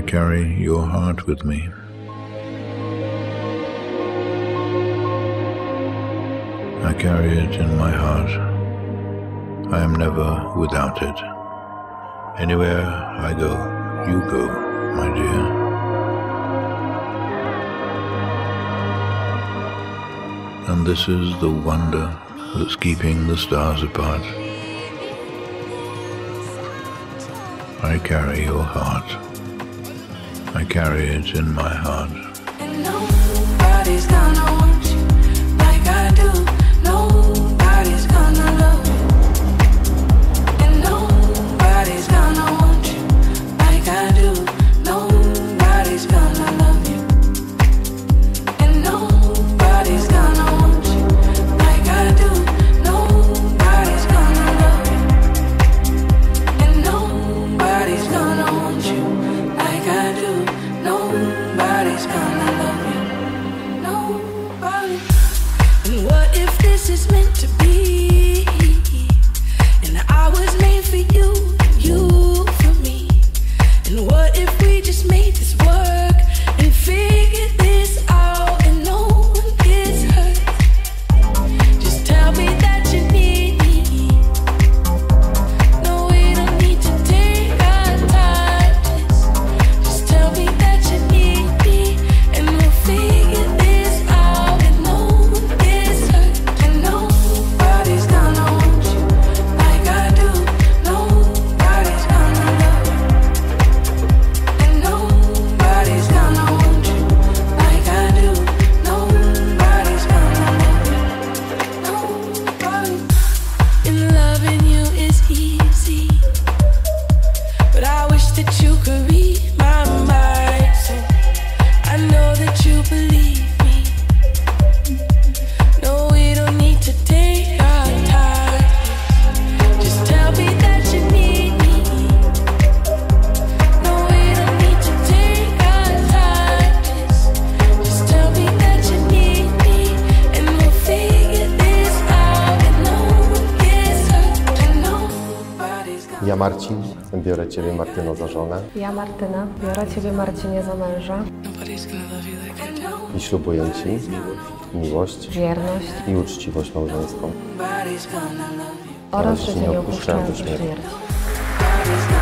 I carry your heart with me. I carry it in my heart. I am never without it. Anywhere I go, you go, my dear. And this is the wonder that's keeping the stars apart. I carry your heart. I carry it in my heart. And nobody's gonna want you like I do. Nobody's gonna love you. And nobody's gonna want you like I do. Nobody's gonna love you. And nobody's gonna want you like I do. Nobody's gonna love you. And nobody's gonna want you like I do. Nobody's gonna love you. Nobody. And what if this is meant to be? And I was made for you, and you for me. And what if we just made this work and figured this out and no one gets hurt? Just tell me that you need me. No, we don't need to take our time. Just tell me that you need me, and we'll figure this out and no one gets hurt. And nobody's gonna want you like I do. Nobody's gonna love you. And nobody's gonna want you like I do. Nobody's gonna love you. Nobody. And loving you is easy, but I wish that you could read my mind, so I know that you believe me. No, we don't need to take our time. Just tell me that you need me. No, we don't need to take our time. Just tell me that you need me, and we'll figure this out and no one gets hurt. And nobody's gonna. Ja, Marcin, biorę Ciebie, Martyno, za żonę Ja, Martyna, biorę Ciebie, Marcinie, za męża, Nobody's gonna love you like I do. i ślubuję Ci miłość wierność i uczciwość małżeńską. Nobody's gonna love you. oraz, że że Cię Cię nie nie opuszczałem opuszczałem do do śmierci. śmierci. Nobody's gonna